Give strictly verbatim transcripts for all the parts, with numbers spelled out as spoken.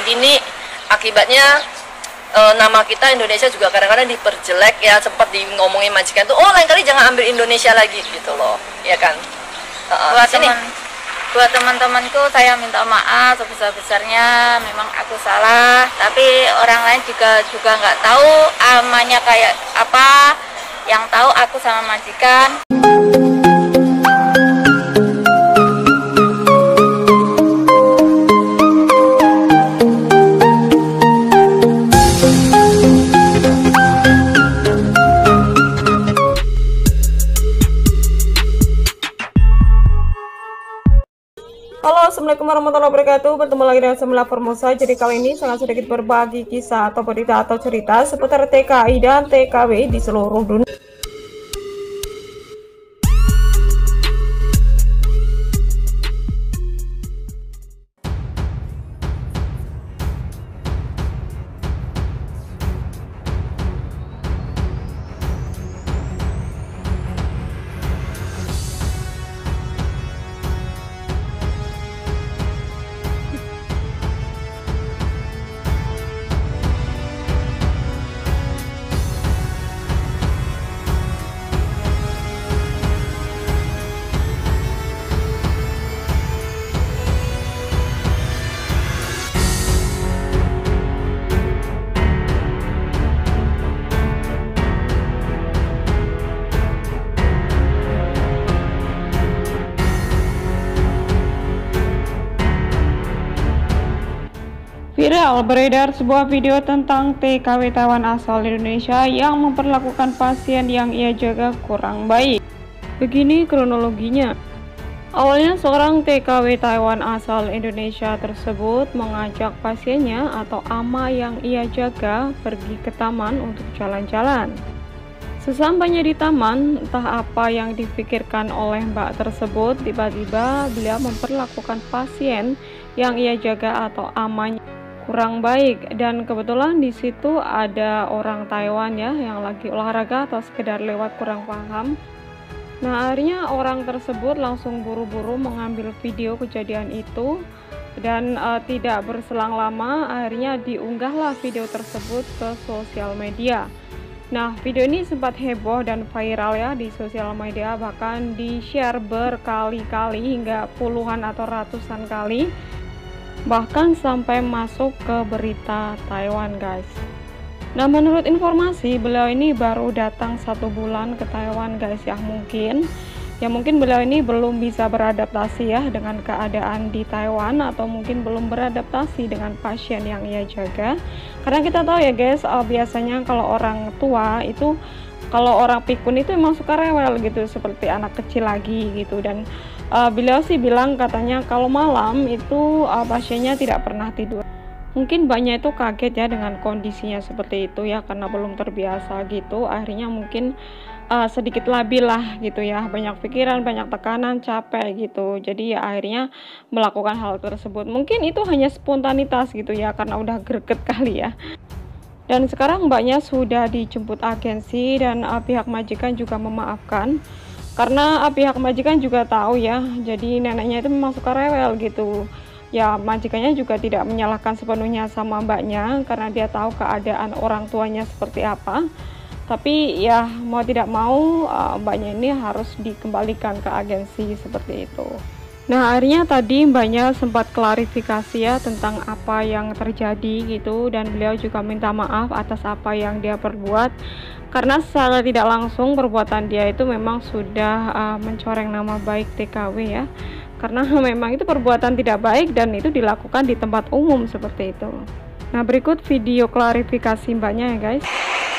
dini, akibatnya e, nama kita Indonesia juga kadang-kadang diperjelek ya, sempat di ngomongin majikan tuh, oh lain kali jangan ambil Indonesia lagi gitu loh, ya kan. Uh, buat teman buat teman-temanku saya minta maaf sebesar-besarnya, memang aku salah, tapi orang lain juga juga nggak tahu amanya kayak apa, yang tahu aku sama majikan. Halo, assalamualaikum warahmatullahi wabarakatuh. Bertemu lagi dengan Semla Formosa. Jadi kali ini sangat sedikit berbagi kisah atau berita atau cerita seputar T K I dan T K W di seluruh dunia. Viral beredar sebuah video tentang T K W Taiwan asal Indonesia yang memperlakukan pasien yang ia jaga kurang baik. Begini kronologinya. Awalnya seorang T K W Taiwan asal Indonesia tersebut mengajak pasiennya atau ama yang ia jaga pergi ke taman untuk jalan-jalan. Sesampainya di taman, entah apa yang dipikirkan oleh mbak tersebut, tiba-tiba beliau memperlakukan pasien yang ia jaga atau amanya kurang baik, dan kebetulan di situ ada orang Taiwan ya yang lagi olahraga atau sekedar lewat kurang paham. Nah, akhirnya orang tersebut langsung buru-buru mengambil video kejadian itu, dan uh, tidak berselang lama akhirnya diunggahlah video tersebut ke sosial media. Nah, video ini sempat heboh dan viral ya di sosial media, bahkan di-share berkali-kali hingga puluhan atau ratusan kali, bahkan sampai masuk ke berita Taiwan guys. Nah, menurut informasi beliau ini baru datang satu bulan ke Taiwan guys ya, mungkin ya mungkin beliau ini belum bisa beradaptasi ya dengan keadaan di Taiwan, atau mungkin belum beradaptasi dengan pasien yang ia jaga. Karena kita tahu ya guys, uh, biasanya kalau orang tua itu, kalau orang pikun itu emang suka rewel gitu, seperti anak kecil lagi gitu. Dan uh, beliau sih bilang katanya kalau malam itu uh, pasiennya tidak pernah tidur. Mungkin banyak itu kaget ya dengan kondisinya seperti itu ya, karena belum terbiasa gitu. Akhirnya mungkin uh, sedikit labil lah gitu ya, banyak pikiran, banyak tekanan, capek gitu. Jadi ya akhirnya melakukan hal tersebut. Mungkin itu hanya spontanitas gitu ya, karena udah greget kali ya. Dan sekarang mbaknya sudah dijemput agensi, dan uh, pihak majikan juga memaafkan. Karena uh, pihak majikan juga tahu ya, jadi neneknya itu memang suka rewel gitu. Ya, majikannya juga tidak menyalahkan sepenuhnya sama mbaknya, karena dia tahu keadaan orang tuanya seperti apa. Tapi ya mau tidak mau uh, mbaknya ini harus dikembalikan ke agensi seperti itu. Nah, akhirnya tadi mbaknya sempat klarifikasi ya tentang apa yang terjadi gitu, dan beliau juga minta maaf atas apa yang dia perbuat, karena secara tidak langsung perbuatan dia itu memang sudah uh, mencoreng nama baik T K W ya, karena memang itu perbuatan tidak baik dan itu dilakukan di tempat umum seperti itu. Nah, berikut video klarifikasi mbaknya ya guys.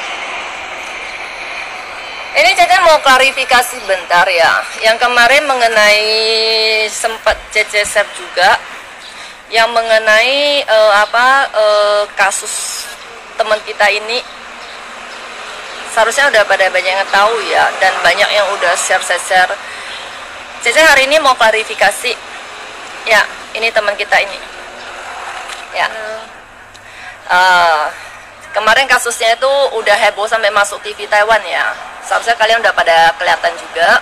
Ini Cece mau klarifikasi bentar ya. Yang kemarin mengenai sempat Cece share juga, yang mengenai uh, apa uh, kasus teman kita ini, seharusnya udah pada banyak yang tahu ya, dan banyak yang udah share-share. Cece hari ini mau klarifikasi. Ya, ini teman kita ini. Ya. Uh, kemarin kasusnya itu udah heboh sampai masuk T V Taiwan ya. Seharusnya kalian udah pada kelihatan juga.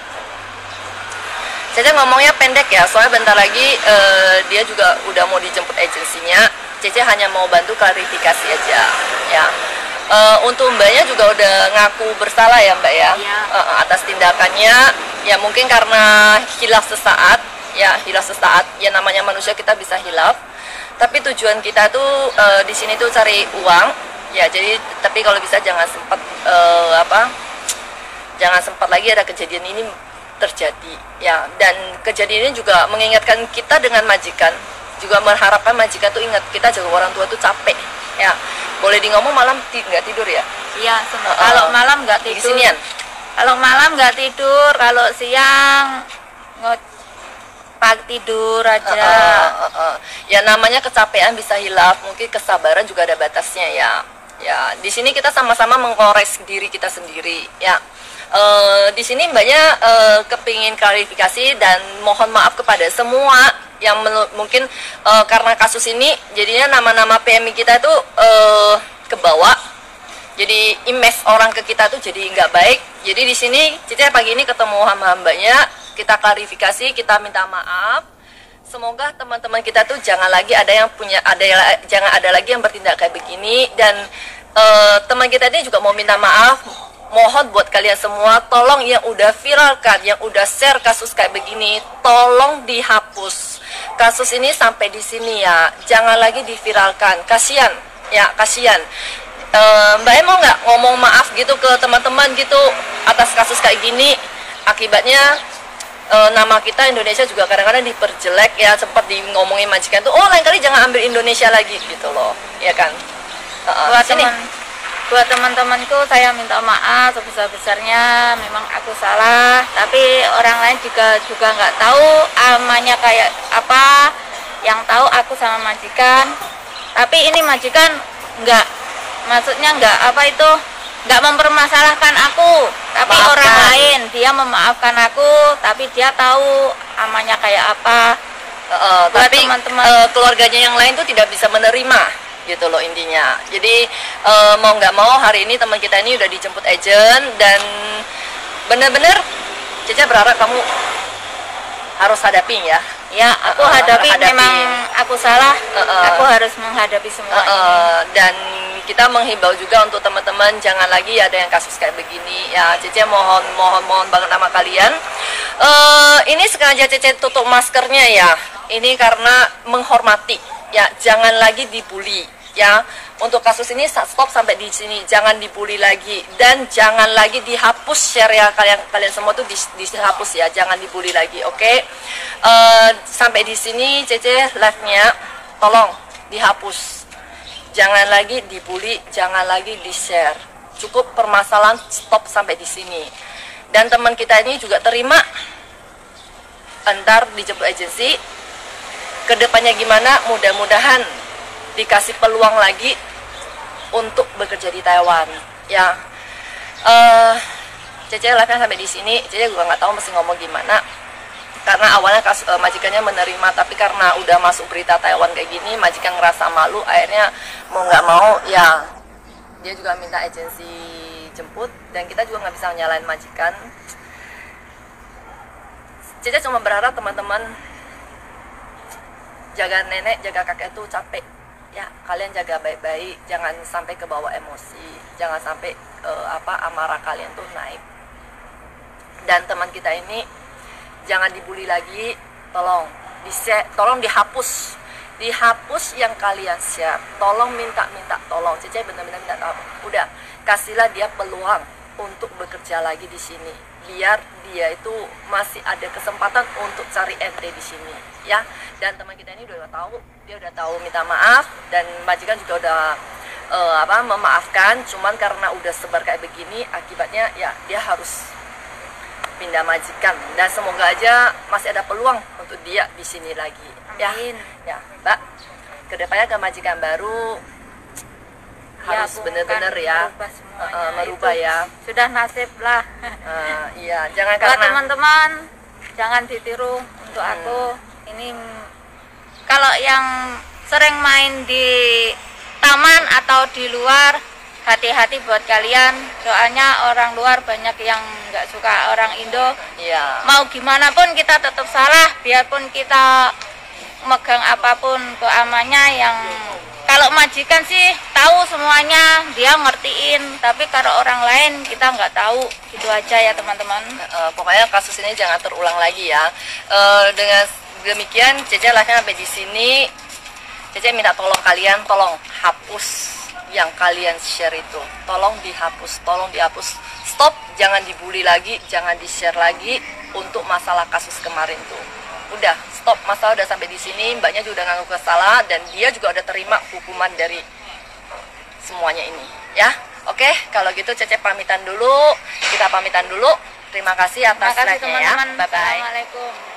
Cece ngomongnya pendek ya, soalnya bentar lagi uh, dia juga udah mau dijemput agensinya. Cece hanya mau bantu klarifikasi aja ya. Uh, untuk mbaknya juga udah ngaku bersalah ya mbak ya, ya. Uh, atas tindakannya ya, mungkin karena hilaf sesaat ya, hilaf sesaat ya, namanya manusia kita bisa hilaf, tapi tujuan kita tuh uh, di sini tuh cari uang ya. Jadi tapi kalau bisa jangan sempat uh, apa jangan sempat lagi ada kejadian ini terjadi ya. Dan kejadian ini juga mengingatkan kita dengan majikan, juga mengharapkan majikan tuh ingat kita jaga orang tua tuh capek ya. Boleh di ngomong malam nggak ti tidur ya? Iya, uh, kalau malam nggak tidur. Sinian. Kalau malam nggak tidur, kalau siang ngot pagi tidur aja. Uh, uh, uh, uh. Ya namanya kecapean bisa hilaf, mungkin kesabaran juga ada batasnya ya. Ya di sini kita sama-sama mengkoreksi diri kita sendiri ya. Uh, di sini mbaknya uh, kepingin klarifikasi dan mohon maaf kepada semua yang mungkin uh, karena kasus ini jadinya nama-nama P M I kita itu uh, kebawa, jadi image orang ke kita tuh jadi nggak baik. Jadi di sini Cici pagi ini ketemu sama mbaknya, kita klarifikasi, kita minta maaf. Semoga teman-teman kita tuh jangan lagi ada yang punya ada jangan ada lagi yang bertindak kayak begini. Dan uh, teman kita ini juga mau minta maaf. Mohon buat kalian semua, tolong yang udah viralkan, yang udah share kasus kayak begini, tolong dihapus. Kasus ini sampai di sini ya, jangan lagi diviralkan. Kasihan, ya kasihan. E, Mbak Em mau nggak ngomong maaf gitu ke teman-teman gitu atas kasus kayak gini? Akibatnya e, nama kita Indonesia juga kadang-kadang diperjelek ya. Sempat di ngomongin majikan tuh, oh lain kali jangan ambil Indonesia lagi gitu loh, ya kan? E, buat teman buat teman-temanku saya minta maaf sebesar-besarnya, memang aku salah, tapi orang lain juga juga nggak tahu amanya kayak apa. Yang tahu aku sama majikan, tapi ini majikan nggak, maksudnya nggak apa itu nggak mempermasalahkan aku, tapi maafkan. Orang lain dia memaafkan aku, tapi dia tahu amanya kayak apa. Uh, buat tapi teman-teman uh, keluarganya yang lain tuh tidak bisa menerima gitu loh intinya. Jadi e, mau nggak mau hari ini teman kita ini udah dijemput agent, dan bener-bener Cica berharap kamu harus hadapin ya. Ya aku uh, hadapi, hadapi, memang aku salah, uh, uh, aku harus menghadapi semua uh, uh, ini. Dan kita menghimbau juga untuk teman-teman jangan lagi ada yang kasus kayak begini ya. Cica mohon mohon mohon banget sama kalian. Uh, ini sengaja Cica tutup maskernya ya. Ini karena menghormati ya, jangan lagi dibully. Ya, untuk kasus ini stop sampai di sini, jangan dibully lagi dan jangan lagi dihapus share ya, kalian kalian semua tuh di, dihapus ya, jangan dibully lagi, oke? Okay? Uh, sampai di sini Cece live-nya, tolong dihapus, jangan lagi dibully, jangan lagi di share, cukup permasalahan stop sampai di sini. Dan teman kita ini juga terima, entar dijemput agensi, kedepannya gimana, mudah-mudahan dikasih peluang lagi untuk bekerja di Taiwan ya. uh, Cece live-nya sampai di sini. Cece juga nggak tahu mesti ngomong gimana, karena awalnya kas, uh, majikannya menerima, tapi karena udah masuk berita Taiwan kayak gini, majikan ngerasa malu, akhirnya mau nggak mau ya dia juga minta agensi jemput, dan kita juga nggak bisa nyalain majikan. Cece cuma berharap teman-teman jaga nenek, jaga kakek itu capek ya, kalian jaga baik-baik, jangan sampai ke bawah emosi, jangan sampai uh, apa amarah kalian tuh naik. Dan teman kita ini jangan dibully lagi, tolong di tolong dihapus, dihapus yang kalian share, tolong minta-minta, tolong Cece benar-benar minta tolong, udah kasihlah dia peluang untuk bekerja lagi di sini, biar dia itu masih ada kesempatan untuk cari ente di sini ya. Dan teman kita ini udah tahu, dia udah tahu minta maaf, dan majikan juga udah uh, apa memaafkan, cuman karena udah sebar kayak begini akibatnya ya dia harus pindah majikan, dan semoga aja masih ada peluang untuk dia di sini lagi. Amin. Ya, ya Mbak, kedepannya ke majikan baru ya, harus bener-bener ya merubah, uh, merubah ya, sudah nasib lah. uh, iya, jangan buat karena teman-teman jangan ditiru untuk hmm. aku ini. Kalau yang sering main di taman atau di luar, hati-hati buat kalian, soalnya orang luar banyak yang nggak suka orang Indo. Iya. Mau gimana pun kita tetap salah, biarpun kita megang apapun keamannya yang kalau majikan sih tahu semuanya, dia ngertiin, tapi kalau orang lain kita nggak tahu. Gitu aja ya teman-teman. Uh, pokoknya kasus ini jangan terulang lagi ya. Uh, dengan demikian Cece live-nya sampai di sini. Cece minta tolong kalian, tolong hapus yang kalian share itu. Tolong dihapus, tolong dihapus. Stop, jangan dibully lagi, jangan di-share lagi untuk masalah kasus kemarin tuh. Udah, stop, masalah udah sampai di sini. Mbaknya juga udah ngaku kesalahan dan dia juga udah terima hukuman dari semuanya ini, ya. Oke, kalau gitu Cece pamitan dulu. Kita pamitan dulu. Terima kasih atas Terima kasih live-nya ya. teman-teman. Bye bye. Assalamualaikum.